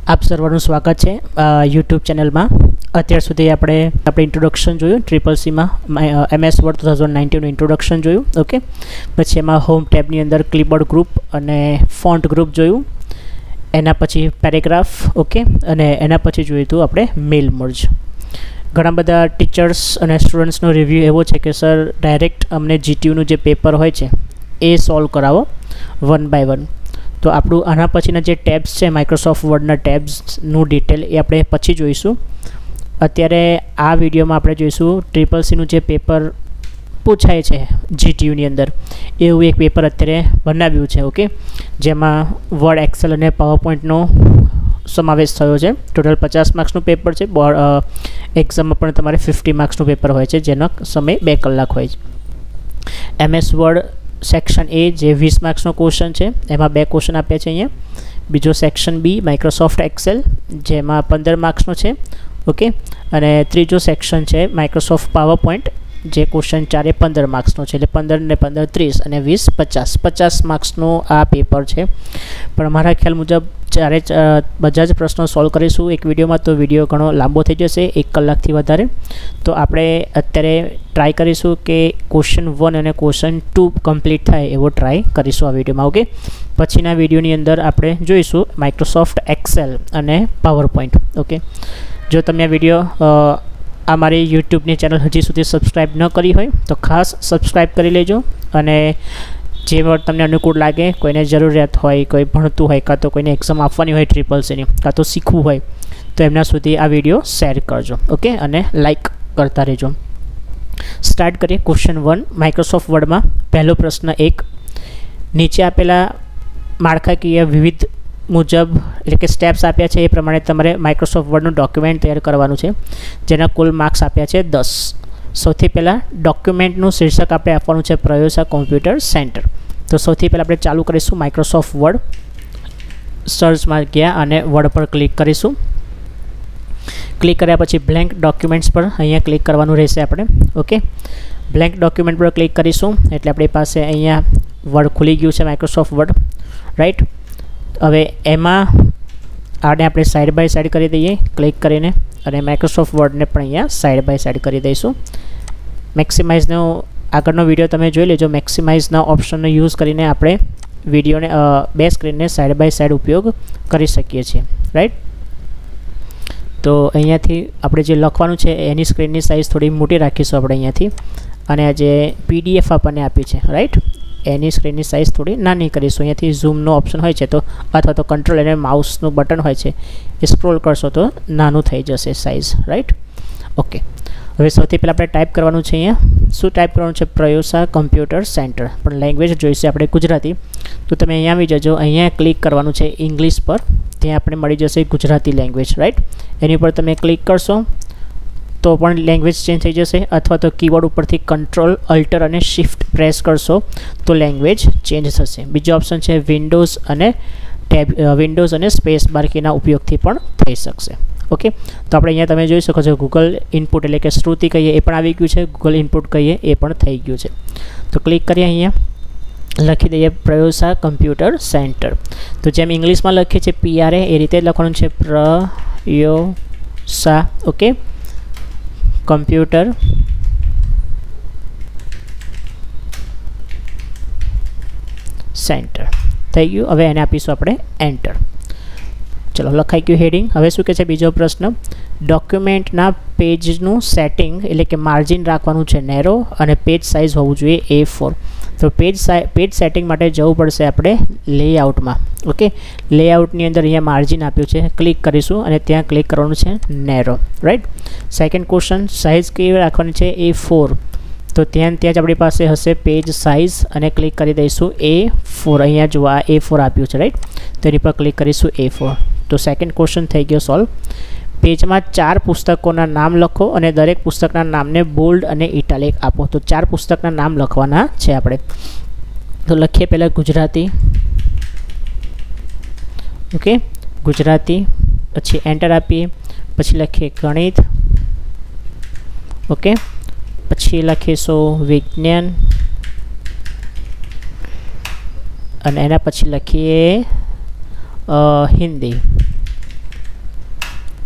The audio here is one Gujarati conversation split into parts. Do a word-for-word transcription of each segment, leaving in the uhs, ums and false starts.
આપ સર્વનું સ્વાગત છે યુટ્યુબ ચેનલમાં. અત્યાર સુધી આપણે આપણે ઇન્ટ્રોડક્શન જોયું ટ્રિપલ સીમાં એમએસ વર્ડ ટુ થાઉઝન્ડ નાઇન્ટીનનું ઇન્ટ્રોડક્શન જોયું. ઓકે, પછી એમાં હોમ ટેબની અંદર ક્લિપબોર્ડ ગ્રુપ અને ફોન્ટ ગ્રુપ જોયું. એના પછી પેરેગ્રાફ. ઓકે, અને એના પછી જોયું હતું આપણે મેલ મર્જ. ઘણા બધા ટીચર્સ અને સ્ટુડન્ટ્સનો રિવ્યૂ એવો છે કે સર ડાયરેક્ટ અમને જીટીયુનું જે પેપર હોય છે એ સોલ્વ કરાવો વન બાય વન. તો આપણું આના પછીના જે ટેબ્સ છે માઇક્રોસોફ્ટ વર્ડના ટેબ્સનું ડિટેલ એ આપણે પછી જોઈશું. અત્યારે આ વિડીયોમાં આપણે જોઈશું ટ્રિપલ સીનું જે પેપર પૂછાય છે જીટીયુની અંદર એવું એક પેપર અત્યારે બનાવ્યું છે. ઓકે, જેમાં વર્ડ, એક્સેલ અને પાવર પોઈન્ટનો સમાવેશ થયો છે. ટોટલ પચાસ માર્ક્સનું પેપર છે. એક્ઝામમાં પણ તમારે ફિફ્ટી માર્ક્સનું પેપર હોય છે, જેનો સમય બે કલાક હોય છે. એમએસ વર્ડ સેક્શન એ જે વીસ માર્ક્સનો ક્વેશ્ચન છે, એમાં બે ક્વેશ્ચન આપ્યા છે અહીંયા. બીજો સેક્શન બી માઇક્રોસોફ્ટ એક્સેલ, જેમાં પંદર માર્ક્સનો છે. ઓકે, અને ત્રીજો સેક્શન છે માઇક્રોસોફ્ટ પાવર પોઈન્ટ, જે ક્વેશ્ચન ચારે પંદર માર્ક્સનો છે. એટલે પંદર ને પંદર ત્રીસ અને વીસ પચાસ પચાસ માર્ક્સનો આ પેપર છે. પણ મારા ખ્યાલ મુજબ ચારે બધા જ પ્રશ્નો સોલ્વ કરીશું એક વિડીયોમાં, તો વિડીયો ઘણો લાંબો થઈ જશે, એક કલાકથી વધારે. તો આપણે અત્યારે ટ્રાય કરીશું કે ક્વેશ્ચન વન અને ક્વેશ્ચન ટુ કમ્પ્લીટ થાય એવો ટ્રાય કરીશું આ વિડીયોમાં. ઓકે, પછીના વિડીયોની અંદર આપણે જોઈશું માઇક્રોસોફ્ટ એક્સેલ અને પાવર પોઈન્ટ. ઓકે, જો તમે આ વિડીયો આ મારી યુટ્યુબની ચેનલ હજી સુધી સબસ્ક્રાઈબ ન કરી હોય તો ખાસ સબસ્ક્રાઈબ કરી લેજો. અને જે વર્ડ તમને અનુકૂળ લાગે, કોઈને જરૂરિયાત હોય, કોઈ ભણતું હોય, કાં તો કોઈને એક્ઝામ આપવાની હોય ટ્રિપલ સીની, કાં તો શીખવું હોય, તો એમના સુધી આ વિડીયો શેર કરજો. ઓકે, અને લાઈક કરતા રહેજો. સ્ટાર્ટ કરીએ ક્વેશ્ચન વન માઇક્રોસોફ્ટ વર્ડમાં. પહેલો પ્રશ્ન એક, નીચે આપેલા માળખાકીય વિવિધ મુજબ એટલે કે સ્ટેપ્સ આપ્યા છે એ પ્રમાણે તમારે માઇક્રોસોફ્ટ વર્ડનું ડોક્યુમેન્ટ તૈયાર કરવાનું છે, જેના કુલ માર્ક્સ આપ્યા છે દસ. સૌથી પહેલાં ડોક્યુમેન્ટનું શીર્ષક આપણે આપવાનું છે પ્રયોસા કોમ્પ્યુટર સેન્ટર. તો સૌથી પહેલાં આપણે ચાલુ કરીશું માઇક્રોસોફ્ટ વર્ડ. સર્ચમાં ગયા અને વર્ડ પર ક્લિક કરીશું. ક્લિક કર્યા પછી બ્લેન્ક ડોક્યુમેન્ટ્સ પર અહીંયા ક્લિક કરવાનું રહેશે આપણે. ઓકે, બ્લેન્ક ડોક્યુમેન્ટ પર ક્લિક કરીશું એટલે આપણી પાસે અહીંયા વર્ડ ખુલી ગયું છે માઇક્રોસોફ્ટ વર્ડ. રાઈટ, હવે એમાં આને આપણે સાઈડ બાય સાઈડ કરી દઈએ ક્લિક કરીને, અને માઇક્રોસોફ્ટ વર્ડને પણ અહીંયા સાઈડ બાય સાઈડ કરી દઈશું. મેક્સિમાઇઝનો આગળનો વિડીયો તમે જોઈ લેજો. મેક્સિમાઇઝના ઓપ્શનનો યુઝ કરીને આપણે વિડીયોને બે સ્ક્રીનને સાઈડ બાય સાઈડ ઉપયોગ કરી શકીએ છીએ. રાઈટ, તો અહીંયાથી આપણે જે લખવાનું છે એની સ્ક્રીનની સાઇઝ થોડી મોટી રાખીશું આપણે અહીંયાથી, અને આ જે પીડીએફ આપણને આપી છે રાઈટ એની સ્ક્રીનની સાઇઝ થોડી નાની કરીશું. અહીંયાથી ઝૂમનો ઓપ્શન હોય છે તો અથવા તો કંટ્રોલ અને માઉસનું બટન હોય છે એ સ્ક્રોલ કરશો તો નાનું થઈ જશે સાઇઝ. Right, okay. હવે સૌથી પહેલાં આપણે ટાઈપ કરવાનું છે અહીંયા. શું ટાઈપ કરવાનું છે? પ્રયોસા કમ્પ્યુટર સેન્ટર. પણ લેંગ્વેજ જોઈશે આપણે ગુજરાતી, તો તમે અહીંયા આવી જજો. અહીંયા ક્લિક કરવાનું છે ઇંગ્લિશ પર, ત્યાં આપણે મળી જશે ગુજરાતી લેંગ્વેજ. રાઈટ, એની ઉપર તમે ક્લિક કરશો તો પણ લેંગ્વેજ ચેન્જ થઈ જશે, અથવા તો કીબોર્ડ ઉપરથી કંટ્રોલ અલ્ટર અને શિફ્ટ પ્રેસ કરશો તો લેંગ્વેજ ચેન્જ થશે. બીજો ઓપ્શન છે વિન્ડોઝ અને ટેબ વિન્ડોઝ અને સ્પેસ બાર કીના ઉપયોગથી પણ થઈ શકશે. ઓકે, તો આપણે અહીંયા તમે જોઈ શકો છો ગૂગલ ઇનપુટ એટલે કે શ્રુતિ કહીએ એ પણ આવી ગયું છે, ગૂગલ ઇનપુટ કહીએ એ પણ થઈ ગયું છે. તો ક્લિક કરીએ, અહીંયા લખી દઈએ પ્રયોસા કમ્પ્યુટર સેન્ટર. તો જેમ ઇંગ્લિશમાં લખીએ છીએ પીઆરએ એ રીતે લખવાનું છે પ્રયોસા. ઓકે, કમ્પ્યુટર સેન્ટર થઈ ગયું. હવે એને આપીશું આપણે એન્ટર. ચલો, લખાઈ ગયું હેડિંગ. હવે શું કહે છે બીજો પ્રશ્ન? ડોક્યુમેન્ટના પેજનું સેટિંગ એટલે કે માર્જિન રાખવાનું છે નેરો, અને પેજ સાઇઝ હોવું જોઈએ એ ફોર. તો પેજ પેજ સેટિંગ માટે જવું પડશે આપણે લેઆઉટમાં. ઓકે, લેઆઉટની અંદર અહીંયા માર્જિન આપ્યું છે, ક્લિક કરીશું અને ત્યાં ક્લિક કરવાનું છે narrow. Right, second question size કેવી રાખવાની છે? A four. તો ત્યાં ત્યાં જ આપણી પાસે હશે પેજ સાઇઝ, અને ક્લિક કરી દઈશું એ ફોર. અહીંયા જો આ એ ફોર આપ્યું છે રાઈટ, તેની પર ક્લિક કરીશું એ ફોર. તો સેકન્ડ ક્વેશ્ચન થઈ ગયો સોલ્વ. પેજમાં ચાર પુસ્તકોના નામ લખો અને દરેક પુસ્તકના નામને બોલ્ડ અને ઇટાલિક આપો. તો ચાર પુસ્તકના નામ લખવાના છે આપણે. તો લખીએ પહેલાં ગુજરાતી. ઓકે, ગુજરાતી, પછી એન્ટર આપીએ, પછી લખીએ ગણિત. ઓકે, પછી લખીશું વિજ્ઞાન, અને એના પછી લખીએ हिंदी.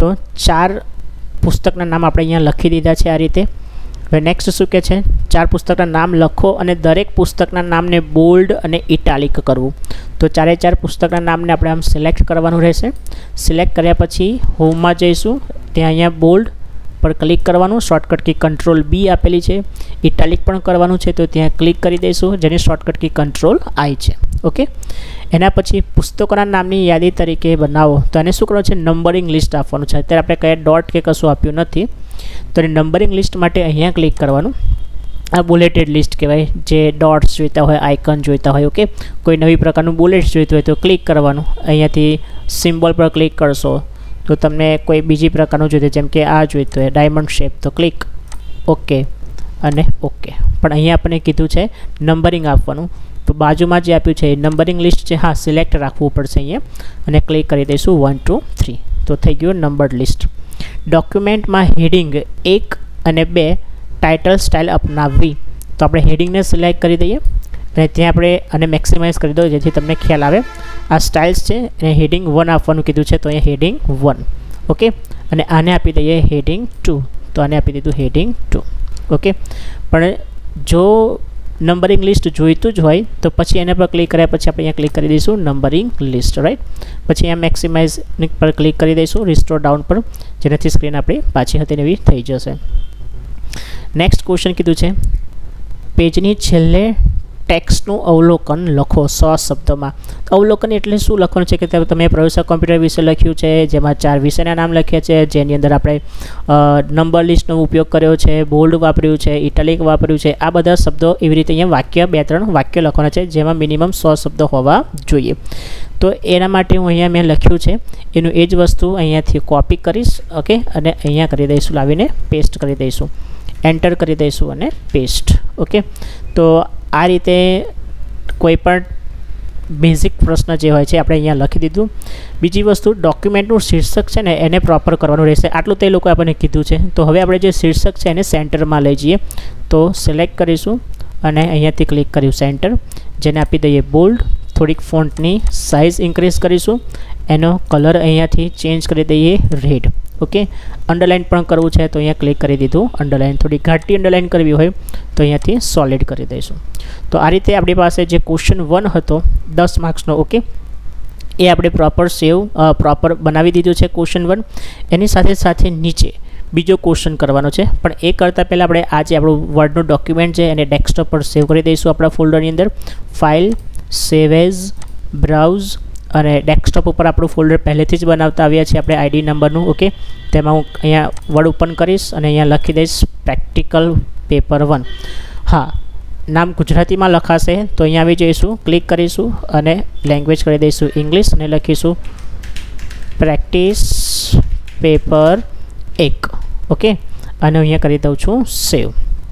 તો ચાર પુસ્તકના નામ આપણે અહીંયા લખી દીધા છે આ રીતે. હવે નેક્સ્ટ શું કહે છે, ચાર પુસ્તકના નામ લખો અને દરેક પુસ્તકના નામને બોલ્ડ અને ઇટાલિક કરવું. તો ચારે ચાર પુસ્તકના નામને આપણે આમ સિલેક્ટ કરવાનું રહેશે. સિલેક્ટ કર્યા પછી હોમમાં જઈશું, ત્યાં અહીંયા બોલ્ડ પર ક્લિક કરવાનું, શોર્ટકટ કી કંટ્રોલ બી આપેલી છે. ઇટાલિક પણ કરવાનું છે તો ત્યાં ક્લિક કરી દઈશું, જેની શોર્ટકટ કી કંટ્રોલ આઈ છે. ઓકે, એના પછી પુસ્તકોના નામની યાદી તરીકે બનાવો. તો એને શું કરવાનું છે, નંબરિંગ લિસ્ટ આપવાનું છે. અત્યારે આપણે કયા ડોટ કે કશું આપ્યું નથી, તો એ નંબરિંગ લિસ્ટ માટે અહીંયા ક્લિક કરવાનું. આ બુલેટેડ લિસ્ટ કહેવાય, જે ડોટ્સ જોઈતા હોય, આઇકન જોઈતા હોય. ઓકે, કોઈ નવી પ્રકારનું બુલેટ્સ જોઈતું હોય તો ક્લિક કરવાનું. અહીંયાથી સિમ્બોલ પર ક્લિક કરશો તો તમને કોઈ બીજી પ્રકારનું જોઈતું, જેમ કે આ જોઈતું હોય ડાયમંડ શેપ, તો ક્લિક ઓકે અને ઓકે. પણ અહીંયા આપણે કીધું છે નંબરિંગ આપવાનું, તો બાજુમાં જે આપ્યું છે એ નંબરિંગ લિસ્ટ છે, હા સિલેક્ટ રાખવું પડશે અહીંયા અને ક્લિક કરી દઈશું વન ટુ થ્રી. તો થઈ ગયું નંબર્ડ લિસ્ટ. ડોક્યુમેન્ટમાં હેડિંગ એક અને બે ટાઇટલ સ્ટાઇલ અપનાવવી. તો આપણે હેડિંગને સિલેક્ટ કરી દઈએ અને ત્યાં આપણે આને મેક્સિમાઇઝ કરી દો જેથી તમને ખ્યાલ આવે. આ સ્ટાઇલ્સ છે અને હેડિંગ વન આપવાનું કીધું છે, તો અહીંયા હેડિંગ વન. ઓકે, અને આને આપી દઈએ હેડિંગ ટુ, તો આને આપી દીધું હેડિંગ ટુ. ઓકે, પણ જો નંબરિંગ લિસ્ટ જોઈતું જ હોય તો પછી એના પર ક્લિક કર્યા પછી આપણે અહીંયા ક્લિક કરી દઈશું નંબરિંગ લિસ્ટ, રાઈટ. પછી અહીંયા મેક્સિમાઇઝ પર ક્લિક કરી દઈશું રિસ્ટોર ડાઉન પર, જેનાથી સ્ક્રીન આપણી પાછી હતી એવી થઈ જશે. નેક્સ્ટ ક્વેશ્ચન કીધું છે, પેજની છેલ્લે ટેક્સ્ટનું અવલોકન લખો સો શબ્દોમાં. અવલોકન એટલે શું લખવાનું છે કે તમે પ્રવેશક કોમ્પ્યુટર વિશે લખ્યું છે, જેમાં ચાર વિષયના નામ લખ્યા છે, જેની અંદર આપણે નંબર લિસ્ટનો ઉપયોગ કર્યો છે, બોલ્ડ વાપર્યું છે, ઇટાલિક વાપર્યું છે. આ બધા શબ્દો એવી રીતે અહીંયા વાક્ય બે ત્રણ વાક્ય લખવાના છે, જેમાં મિનિમમ સો શબ્દો હોવા જોઈએ. તો એના માટે હું અહીંયા મેં લખ્યું છે એનું એ જ વસ્તુ અહીંયાથી કોપી કરીશ. ઓકે, અને અહીંયા કરી દઈશું, લાવીને પેસ્ટ કરી દઈશું, એન્ટર કરી દઈશું અને પેસ્ટ. ઓકે, તો આ રીતે કોઈ પણ બેઝિક પ્રશ્ન જે હોય છે આપણે અહીંયા લખી દીધું. બીજી વસ્તુ, ડોક્યુમેન્ટનું શીર્ષક છે ને એને પ્રોપર કરવાનું રહેશે. આટલું તે લોકોએ આપણને કીધું છે. તો હવે આપણે જે શીર્ષક છે એને સેન્ટરમાં લઈ જઈએ. તો સિલેક્ટ કરીશું અને અહીંયાથી ક્લિક કર્યું સેન્ટર, જેને આપી દઈએ બોલ્ડ. થોડીક ફોન્ટની સાઇઝ ઇન્ક્રીઝ કરીશું, એનો કલર અહીંયાથી ચેન્જ કરી દઈએ રેડ. ઓકે, અંડરલાઇન પણ કરવું છે તો અહીંયા ક્લિક કરી દીધું અંડરલાઇન. થોડી ઘાટી અંડરલાઇન કરવી હોય તો અહીંયાથી સોલિડ કરી દઈશું. તો આ રીતે આપણી પાસે જે ક્વેશ્ચન વન હતો દસ માર્ક્સનો, ઓકે, એ આપણે પ્રોપર સેવ પ્રોપર બનાવી દીધું છે ક્વેશ્ચન વન. એની સાથે સાથે નીચે બીજો ક્વેશ્ચન કરવાનો છે, પણ એ કરતાં પહેલાં આપણે આ જે આપણું વર્ડનું ડોક્યુમેન્ટ છે એને ડેસ્કટોપ પર સેવ કરી દઈશું. આપણા ફોલ્ડરની અંદર ફાઇલ, સેવ એઝ, બ્રાઉઝ, અને ડેસ્કટોપ ઉપર આપણું ફોલ્ડર પહેલેથી જ બનાવતા આવ્યા છીએ આપણે આઈડી નંબરનું. ઓકે, તેમાં હું અહીંયા વર્ડ ઓપન કરીશ અને અહીંયા લખી દઈશ પ્રેક્ટિકલ પેપર વન. હા, નામ ગુજરાતીમાં લખાશે તો અહીંયા આવી જઈશું, ક્લિક કરીશું અને લેંગ્વેજ કરી દઈશું ઇંગ્લિશ અને લખીશું પ્રેક્ટિસ પેપર એક. ઓકે, અને અહીંયા કરી દઉં છું સેવ.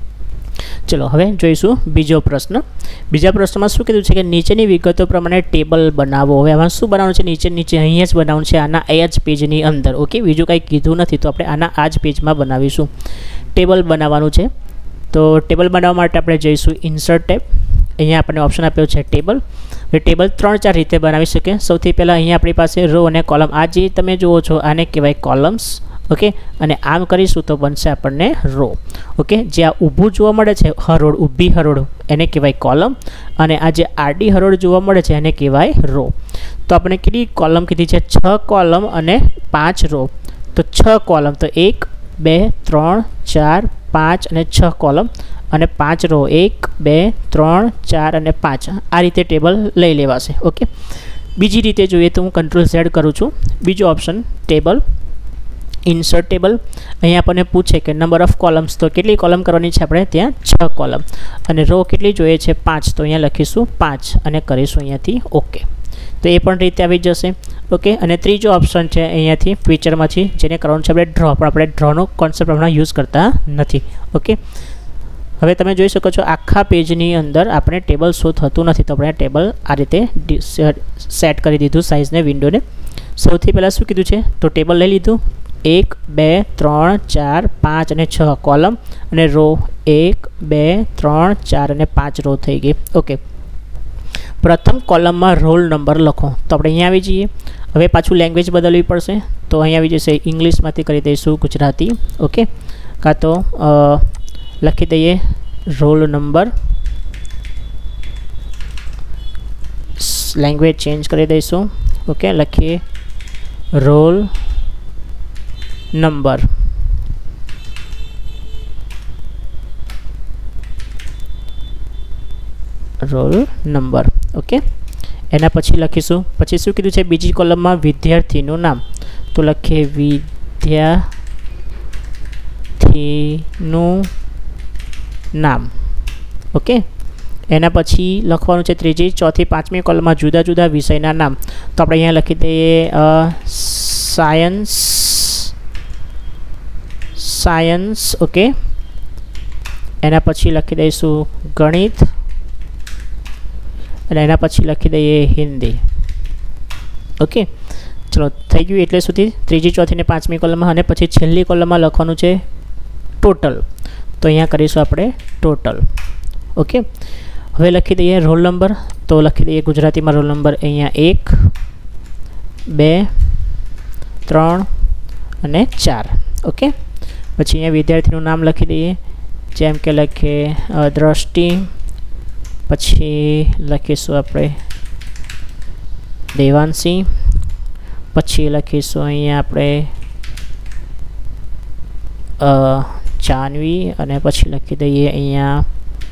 ચલો હવે જોઈશું બીજો પ્રશ્ન. બીજા પ્રશ્નમાં શું કીધું છે કે નીચેની વિગતો પ્રમાણે ટેબલ બનાવો. હવે આમાં શું બનાવવાનું છે, નીચે નીચે અહીંયા જ બનાવવાનું છે, આના એ જ પેજની અંદર. ઓકે, બીજું કાંઈ કીધું નથી, તો આપણે આના આ જ પેજમાં બનાવીશું. ટેબલ બનાવવાનું છે. તો ટેબલ બનાવવા માટે આપણે જઈશું ઇન્સર્ટ ટેબ. અહીંયા આપણને ઓપ્શન આપ્યો છે ટેબલ. હવે ટેબલ ત્રણ ચાર રીતે બનાવી શકીએ. સૌથી પહેલાં અહીંયા આપણી પાસે રો અને કોલમ. આ જે તમે જુઓ છો આને કહેવાય કોલમ્સ. ઓકે, અને આમ કરીશું તો બનશે આપણને રો. ઓકે, જે આ ઊભું જોવા મળે છે હરોળ, ઊભી હરોળ, એને કહેવાય કોલમ. અને આ જે આડી હરોળ જોવા મળે છે એને કહેવાય રો. તો આપણે કેટલી કોલમ કીધી છે, છ કોલમ અને પાંચ રો. તો છ કોલમ, તો એક બે ત્રણ ચાર પાંચ અને છ કોલમ અને પાંચ રો. એક બે ત્રણ ચાર અને પાંચ. આ રીતે ટેબલ લઈ લેવાશે. ઓકે, બીજી રીતે જોઈએ તો હું કંટ્રોલ ઝેડ કરું છું. બીજો ઓપ્શન ટેબલ, ઇન્સર્ટ ટેબલ. અહીંયા આપણને પૂછે કે નંબર ઓફ કોલમ્સ, તો કેટલી કોલમ કરવાની છે આપણે, ત્યાં છ કોલમ. અને રો કેટલી જોઈએ છે, પાંચ, તો અહીંયા લખીશું પાંચ અને કરીશું અહીંયાથી ઓકે. તો એ પણ રીતે આવી જશે. ઓકે, અને ત્રીજો ઓપ્શન છે અહીંયાથી ફીચરમાંથી, જેને કરવાનું છે આપણે ડ્રો, પણ આપણે ડ્રોનો કોન્સેપ્ટ હમણાં યુઝ કરતા નથી. ઓકે, હવે તમે જોઈ શકો છો આખા પેજની અંદર આપણે ટેબલ શો થતું નથી, તો આપણે ટેબલ આ રીતે સેટ કરી દીધું સાઇઝને, વિન્ડોને. સૌથી પહેલાં શું કીધું છે, તો ટેબલ લઈ લીધું. એક બે ત્રણ ચાર પાંચ અને છ કોલમ અને રો એક બે ત્રણ ચાર અને પાંચ રો થઈ ગઈ. ઓકે, પ્રથમ કોલમમાં રોલ નંબર લખો. તો આપણે અહીંયા આવી જઈએ હવે પાછું લેંગ્વેજ બદલવી પડશે, તો અહીંયા આવી જશે ઇંગ્લિશમાંથી કરી દઈશું ગુજરાતી. ઓકે, કાં તો લખી દઈએ રોલ નંબર, લેંગ્વેજ ચેન્જ કરી દઈશું. ઓકે, લખીએ roll number. Roll number. Okay, એના પછી લખીશું, પછી શું કીધું છે બીજી કોલમમાં વિદ્યાર્થીનું નામ, તો લખીએ વિદ્યાર્થીનું નામ. ઓકે, એના પછી લખવાનું છે ત્રીજી ચોથી પાંચમી કોલમમાં જુદા જુદા વિષયના નામ, તો આપણે અહીંયા લખી દઈએ સાયન્સ સાયન્સ. ઓકે, એના પછી લખી દઈશું ગણિત, અને એના પછી લખી દઈએ હિન્દી. ઓકે, ચલો થઈ ગયું એટલે સુધી ત્રીજી ચોથી ને પાંચમી કોલમમાં. અને પછી છેલ્લી કોલમમાં લખવાનું છે ટોટલ, તો અહીંયા કરીશું આપણે ટોટલ. ઓકે, હવે લખી દઈએ રોલ નંબર, તો લખી દઈએ ગુજરાતીમાં રોલ નંબર અહીંયા એક બે ત્રણ અને ચાર. ઓકે, પછી અહીંયા વિદ્યાર્થીનું નામ લખી દઈએ, જેમ કે લખીએ દ્રષ્ટિ, પછી લખીશું આપણે દેવાંશી, પછી લખીશું અહીંયા આપણે જાનવી, અને પછી લખી દઈએ અહીંયા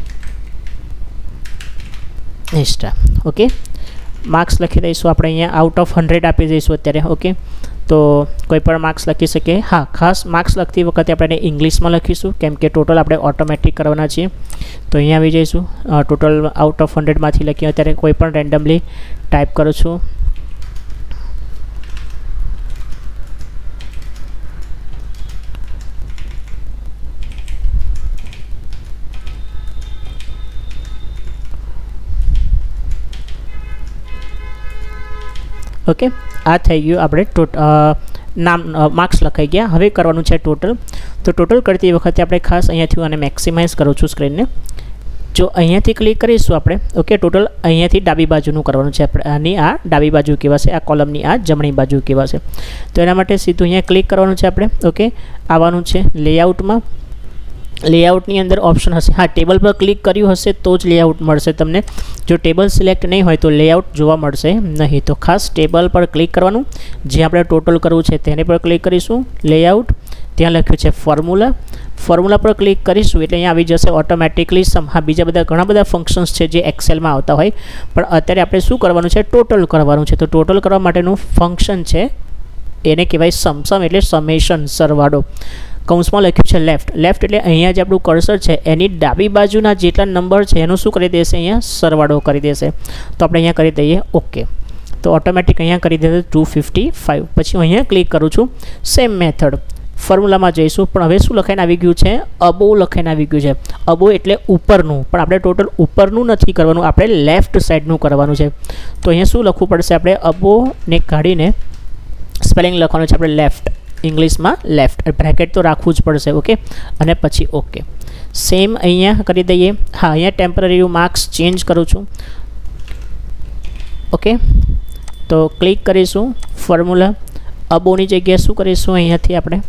નિષ્ઠા. ઓકે, માર્ક્સ લખી દઈશું આપણે અહીંયા આઉટ ઓફ હંડ્રેડ આપી દઈશું અત્યારે. ઓકે, તો કોઈ પણ માર્ક્સ લખી શકીએ. હા, ખાસ માર્ક્સ લખતી વખતે આપણે ઇંગ્લિશમાં લખીશું, કેમ કે ટોટલ આપણે ઓટોમેટિક કરવાના છીએ. તો અહીંયા આવી જઈશું, ટોટલ આઉટ ઓફ હંડ્રેડમાંથી લખીએ. અત્યારે કોઈ પણ રેન્ડમલી ટાઈપ કરું છું. ઓકે, આ થઈ ગયું આપણે ટોટ નામ માર્ક્સ લખાઈ ગયા. હવે કરવાનું છે ટોટલ. તો ટોટલ કરતી વખતે આપણે ખાસ અહીંયાથી અને મેક્સિમાઇઝ કરું છું સ્ક્રીનને. જો અહીંયાથી ક્લિક કરીશું આપણે, ઓકે, ટોટલ અહીંયાથી ડાબી બાજુનું કરવાનું છે આપણે. આની આ ડાબી બાજુ કહેવાશે, આ કોલમની આ જમણી બાજુ કહેવાશે. તો એના માટે સીધું અહીંયા ક્લિક કરવાનું છે આપણે. ઓકે, આવવાનું છે લેઆઉટમાં. લેઆઉટની અંદર ઓપ્શન હશે, હા, ટેબલ પર ક્લિક કર્યું હશે તો જ લેઆઉટ મળશે તમને. જો ટેબલ સિલેક્ટ નહીં હોય તો લેઆઉટ જોવા મળશે નહીં. તો ખાસ ટેબલ પર ક્લિક કરવાનું, જે આપણે ટોટલ કરવું છે તેને પર ક્લિક કરીશું. લેઆઉટ, ત્યાં લખ્યું છે ફોર્મ્યુલા, ફોર્મ્યુલા પર ક્લિક કરીશું એટલે અહીંયા આવી જશે ઓટોમેટિકલી સમ. હા, બીજા બધા ઘણા બધા ફંક્શન્સ છે જે એક્સેલમાં આવતા હોય, પણ અત્યારે આપણે શું કરવાનું છે, ટોટલ કરવાનું છે. તો ટોટલ કરવા માટેનું ફંક્શન છે, એને કહેવાય સમ. સમ એટલે સમેશન, સરવાળો. કૌંસમાં લખ્યું છે લેફ્ટ. લેફ્ટ એટલે અહીંયા જે આપણું કર્સર છે એની ડાબી બાજુના જેટલા નંબર છે એનું શું કરી દેશે, અહીંયા સરવાળો કરી દેશે. તો આપણે અહીંયા કરી દઈએ ઓકે. તો ઓટોમેટિક અહીંયા કરી દેશે ટુ ફિફ્ટી ફાઇવ. પછી હું અહીંયા ક્લિક કરું છું, સેમ મેથડ ફોર્મ્યુલામાં જઈશું, પણ હવે શું લખાઈને આવી ગયું છે, અબો લખાઈને આવી ગયું છે. અબો એટલે ઉપરનું, પણ આપણે ટોટલ ઉપરનું નથી કરવાનું, આપણે લેફ્ટ સાઈડનું કરવાનું છે. તો અહીંયા શું લખવું પડશે, આપણે અબોને કાઢીને સ્પેલિંગ લખવાનું છે આપણે લેફ્ટ, ઇંગ્લિશમાં લેફ્ટ, બ્રેકેટ તો રાખવું જ પડશે. ઓકે, અને પછી ઓકે. સેમ અહીંયા કરી દઈએ. હા, અહીંયા ટેમ્પરરી માર્ક્સ ચેન્જ કરું છું. ઓકે, તો ક્લિક કરીશું ફોર્મ્યુલા, અબોની જગ્યાએ શું કરીશું, અહીંયાથી આપણે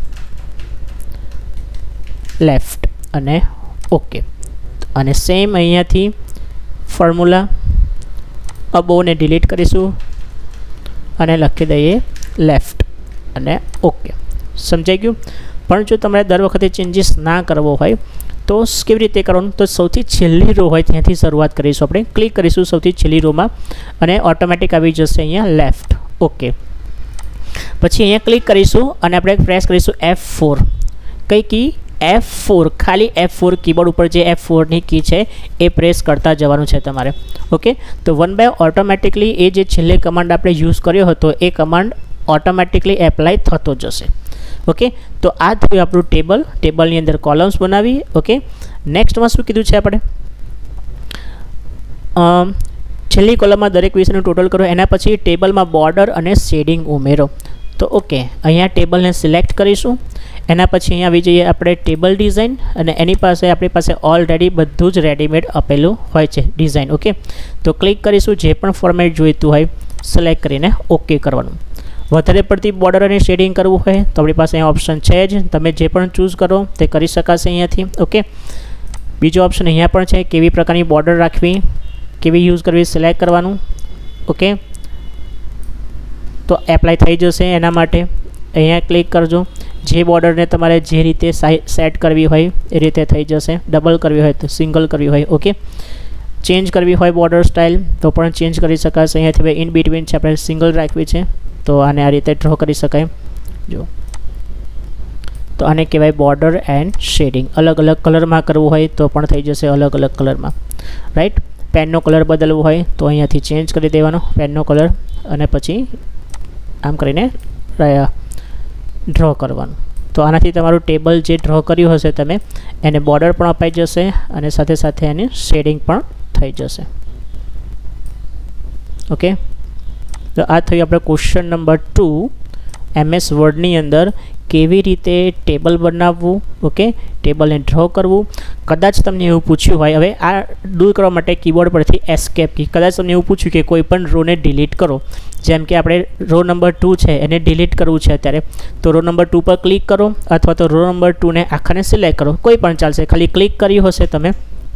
લેફ્ટ અને ઓકે. અને સેમ અહીંયાથી ફોર્મ્યુલા અબોને ડિલીટ કરીશું અને લખી દઈએ લેફ્ટ અને ઓકે. સમજાઈ ગયું. પણ જો તમારે દર વખતે ચેન્જીસ ના કરવો હોય તો કેવી રીતે કરવાનું, તો સૌથી છેલ્લી રો હોય ત્યાંથી શરૂઆત કરીશું. આપણે ક્લિક કરીશું સૌથી છેલ્લી રોમાં અને ઓટોમેટિક આવી જશે અહીંયા લેફ્ટ. ઓકે, પછી અહીંયા ક્લિક કરીશું અને આપણે પ્રેસ કરીશું એફ ફોર. કઈ કી, એફ ફોર. ખાલી એફ ફોર કીબોર્ડ ઉપર જે એફ ફોરની કી છે એ પ્રેસ કરતા જવાનું છે તમારે. ઓકે, તો વન બાય ઓટોમેટિકલી એ જે છેલ્લે કમાન્ડ આપણે યુઝ કર્યો હતો એ કમાન્ડ ઓટોમેટિકલી એપ્લાય થતો જશે. ઓકે, તો આ થયું આપણું ટેબલ. ટેબલની અંદર કોલમ્સ બનાવી. ઓકે, નેક્સ્ટમાં શું કીધું છે આપણે, છેલ્લી કોલમમાં દરેક વિષયનું ટોટલ કરો, એના પછી ટેબલમાં બોર્ડર અને શેડિંગ ઉમેરો. તો ઓકે, અહીંયા ટેબલને સિલેક્ટ કરીશું. એના પછી અહીંયા આવી જઈએ આપણે ટેબલ ડિઝાઇન, અને એની પાસે આપણી પાસે ઓલરેડી બધું જ રેડીમેડ આપેલું હોય છે ડિઝાઇન. ઓકે, તો ક્લિક કરીશું, જે પણ ફોર્મેટ જોઈતું હોય સિલેક્ટ કરીને ઓકે કરવાનું. વધારે પડતી બોર્ડર અને શેડિંગ કરવું હોય તો આપણી પાસે અહીંયા ઓપ્શન છે જ, તમે જે પણ ચૂઝ કરો તે કરી શકાશે અહીંયાથી. ઓકે, બીજો ઓપ્શન અહીંયા પણ છે, કેવી પ્રકારની બોર્ડર રાખવી, કેવી યુઝ કરવી, સિલેક્ટ કરવાનું. ઓકે, તો એપ્લાય થઈ જશે. એના માટે અહીંયા ક્લિક કરજો. જે બોર્ડરને તમારે જે રીતે સેટ કરવી હોય એ રીતે થઈ જશે. ડબલ કરવી હોય તો સિંગલ કરવી હોય. ઓકે, ચેન્જ કરવી હોય બોર્ડર સ્ટાઇલ તો પણ ચેન્જ કરી શકાશે. અહીંયાથી ભાઈ ઇન બિટવીન છે, આપણે સિંગલ રાખવી છે તો આને આ રીતે ડ્રો કરી શકાય. જો તો આને કહેવાય બોર્ડર એન્ડ શેડિંગ. અલગ અલગ કલરમાં કરવું હોય તો પણ થઈ જશે અલગ અલગ કલરમાં. રાઈટ, પેનનો કલર બદલવો હોય તો અહીંયાથી ચેન્જ કરી દેવાનો પેનનો કલર અને પછી આમ કરીને ડ્રો કરવાનું. તો આનાથી તમારું ટેબલ જે ડ્રો કર્યું હશે તમે એને બોર્ડર પણ અપાઈ જશે અને સાથે સાથે એની શેડિંગ પણ થઈ જશે. ઓકે, તો આ થયું આપણે ક્વેશ્ચન નંબર ટુ એમએસ વર્ડની અંદર કેવી રીતે ટેબલ બનાવવું. ઓકે, ટેબલને ડ્રો કરવું. કદાચ તમને એવું પૂછ્યું હોય, હવે આ દૂર કરવા માટે કીબોર્ડ પરથી એસ્કેપ કી, કદાચ તમને એવું પૂછ્યું કે કોઈ પણ રોને ડિલીટ કરો, જેમ કે આપણે રો નંબર ટુ છે એને ડિલીટ કરવું છે અત્યારે, તો રો નંબર ટુ પર ક્લિક કરો અથવા તો રો નંબર ટુને આખાને સિલેક્ટ કરો, કોઈ પણ ચાલશે. ખાલી ક્લિક કર્યું હશે તમે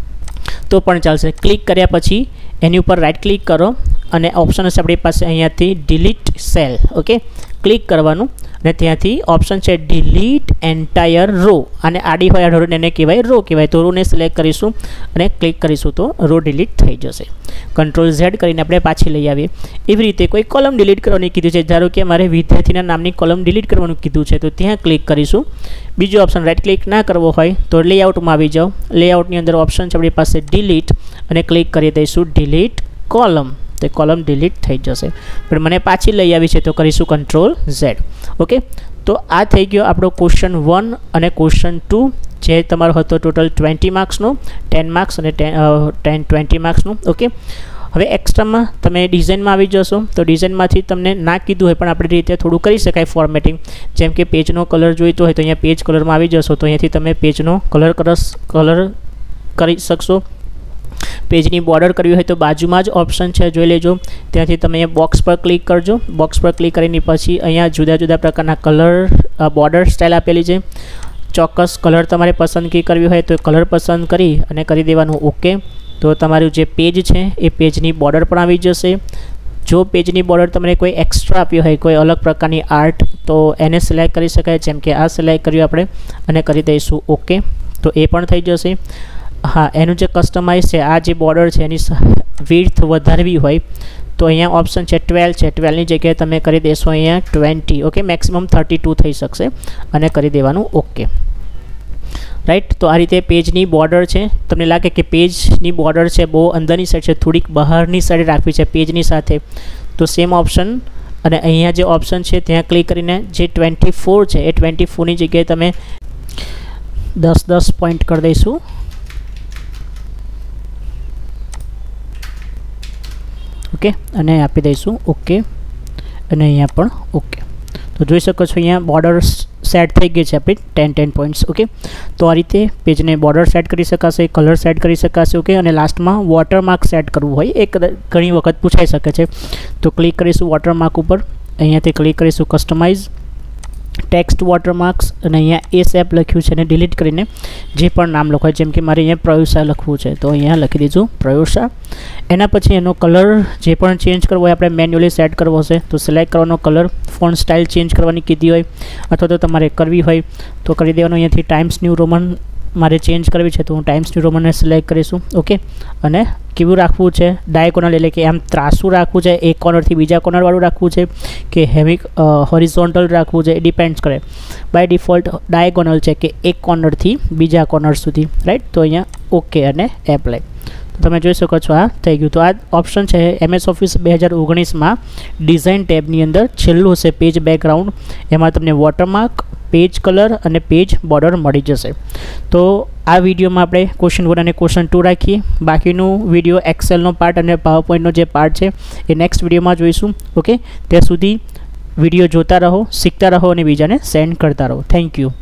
તો પણ ચાલશે. ક્લિક કર્યા પછી એની ઉપર રાઈટ ક્લિક કરો અને ઓપ્શન હશે આપણી પાસે અહીંયાથી ડિલીટ સેલ. ઓકે, ક્લિક કરવાનું અને ત્યાંથી ઓપ્શન છે ડિલીટ એન્ટાયર રો, અને આડી હોય આ એને કહેવાય રો કહેવાય. તો રોને સિલેક્ટ કરીશું અને ક્લિક કરીશું તો રો ડિલીટ થઈ જશે. કંટ્રોલ ઝેડ કરીને આપણે પાછી લઈ આવીએ. એવી રીતે કોઈ કોલમ ડિલીટ કરવાની કીધું છે, ધારો કે મારે વિદ્યાર્થીના નામની કોલમ ડિલીટ કરવાનું કીધું છે તો ત્યાં ક્લિક કરીશું. બીજો ઓપ્શન રાઈટ ક્લિક ના કરવો હોય તો લેઆઉટમાં આવી જાઓ. લેઆઉટની અંદર ઓપ્શન છે આપણી પાસે ડિલીટ અને ક્લિક કરી દઈશું ડિલીટ કોલમ, તો કોલમ ડિલીટ થઈ જશે. પણ મને પાછી લઈ આવી છે તો કરીશું કંટ્રોલ ઝેડ. ઓકે, તો આ થઈ ગયો આપણો ક્વેશ્ચન વન અને ક્વેશ્ચન ટુ, જે તમારો હતો ટોટલ ટ્વેન્ટી માર્ક્સનો, ટેન માર્ક્સ અને ટેન ટ્વેન્ટી માર્ક્સનું. ઓકે, હવે એક્સ્ટ્રામાં તમે ડિઝાઇનમાં આવી જશો તો ડિઝાઇનમાંથી તમને ના કીધું હોય પણ આપણી રીતે થોડું કરી શકાય ફોર્મેટિંગ. જેમ કે પેજનો કલર જોઈતો હોય તો અહીંયા પેજ કલરમાં આવી જશો તો અહીંયાથી તમે પેજનો કલર કલર કરી શકશો. પેજની બોર્ડર કરવી હોય તો બાજુમાં જ ઓપ્શન છે, જોઈ લેજો. ત્યાંથી તમે અહીંયા બોક્સ પર ક્લિક કરજો. બોક્સ પર ક્લિક કરીને પછી અહીંયા જુદા જુદા પ્રકારના કલર બોર્ડર સ્ટાઇલ આપેલી છે. ચોક્કસ કલર તમારે પસંદગી કરવી હોય તો કલર પસંદ કરી અને કરી દેવાનું ઓકે. તો તમારું જે પેજ છે એ પેજની બોર્ડર પણ આવી જશે. જો પેજની બોર્ડર તમને કોઈ એક્સ્ટ્રા આપ્યો હોય, કોઈ અલગ પ્રકારની આર્ટ, તો એને સિલેક્ટ કરી શકાય. જેમ કે આ સિલેક્ટ કર્યું આપણે અને કરી દઈશું ઓકે, તો એ પણ થઈ જશે. હા, એનું જે કસ્ટમાઇઝ છે, આ જે બોર્ડર છે એની વિડ્થ વધારવી હોય તો અહીંયા ઓપ્શન છે ટ્વેલ્વ છે, ટ્વેલ્વની જગ્યાએ તમે કરી દેશો અહીંયા twenty. Okay, maximum thirty two થઈ શકશે અને કરી દેવાનું ઓકે. રાઈટ, તો આ રીતે પેજની બોર્ડર છે. તમને લાગે કે પેજની બોર્ડર છે બહુ અંદરની સાઈડ છે, થોડીક બહારની સાઈડ રાખવી છે પેજની સાથે, તો સેમ ઓપ્શન અને અહીંયા જે ઓપ્શન છે ત્યાં ક્લિક કરીને જે ટ્વેન્ટી ફોર છે એ ટ્વેન્ટી ફોરની જગ્યાએ તમે દસ દસ પોઈન્ટ કરી દઈશું. ઓકે, અને આપી દઈશું ઓકે અને અહીંયા પણ ઓકે. તો જોઈ શકો છો અહીંયા બોર્ડર સેટ થઈ ગઈ છે આપણી ટેન ટેન પોઈન્ટ્સ. ઓકે, તો આ રીતે પેજને બોર્ડર સેટ કરી શકાશે, કલર સેટ કરી શકાશે. ઓકે, અને લાસ્ટમાં વોટરમાર્ક સેટ કરવું હોય એ ઘણી વખત પૂછાઈ શકે છે તો ક્લિક કરીશું વોટરમાર્ક ઉપર. અહીંયાથી ક્લિક કરીશું કસ્ટમાઇઝ ટેક્સ્ટ વોટરમાર્ક્સ અને અહીંયા એ સેપ લખ્યું છે અને ડિલીટ કરીને જે પણ નામ લખવાય, જેમ કે મારે અહીંયા પ્રયોગશા લખવું છે તો અહીંયા લખી દીધું પ્રયોગશા. એના પછી એનો કલર જે પણ ચેન્જ કરવો હોય આપણે મેન્યુઅલી સેટ કરવો હશે તો સિલેક્ટ કરવાનો કલર. ફોન્ટ સ્ટાઇલ ચેન્જ કરવાની કીધી હોય અથવા તો તમારે કરવી હોય તો કરી દેવાનું. અહીંયાથી ટાઈમ્સ ન્યૂ રોમન મારે ચેન્જ કરવી છે તો હું ટાઈમ્સ ન્યૂ રોમનને સિલેક્ટ કરીશું. ઓકે, અને કેવું રાખવું છે, ડાયકોનલ એટલે કે આમ ત્રાસું રાખવું છે, એક કોર્નરથી બીજા કોર્નરવાળું રાખવું છે કે હેમિક હોરિઝોન્ટલ રાખવું છે, એ ડિપેન્ડ્સ કરે. બાય ડિફોલ્ટ ડાયકોનલ છે કે એક કોર્નરથી બીજા કોર્નર સુધી. રાઈટ, તો અહીંયા ઓકે અને એપ્લાય. તો તમે જોઈ શકો છો આ થઈ ગયું. તો આ ઓપ્શન છે એમએસ ઓફિસ બે હજાર ઓગણીસમાં ડિઝાઇન ટેબની અંદર છેલ્લું હશે પેજ બેકગ્રાઉન્ડ, એમાં તમને વોટરમાર્ક, પેજ કલર અને પેજ બોર્ડર મળી જશે. તો આ વિડીયોમાં આપણે ક્વેશ્ચન વન અને ક્વેશ્ચન ટુ રાખીએ. બાકીનું વિડીયો એક્સેલનો પાર્ટ અને પાવર પોઈન્ટનો જે પાર્ટ છે એ નેક્સ્ટ વિડીયોમાં જોઈશું. ઓકે, ત્યાં સુધી વિડીયો જોતા રહો, શીખતા રહો અને બીજાને સેન્ડ કરતા રહો. Thank you.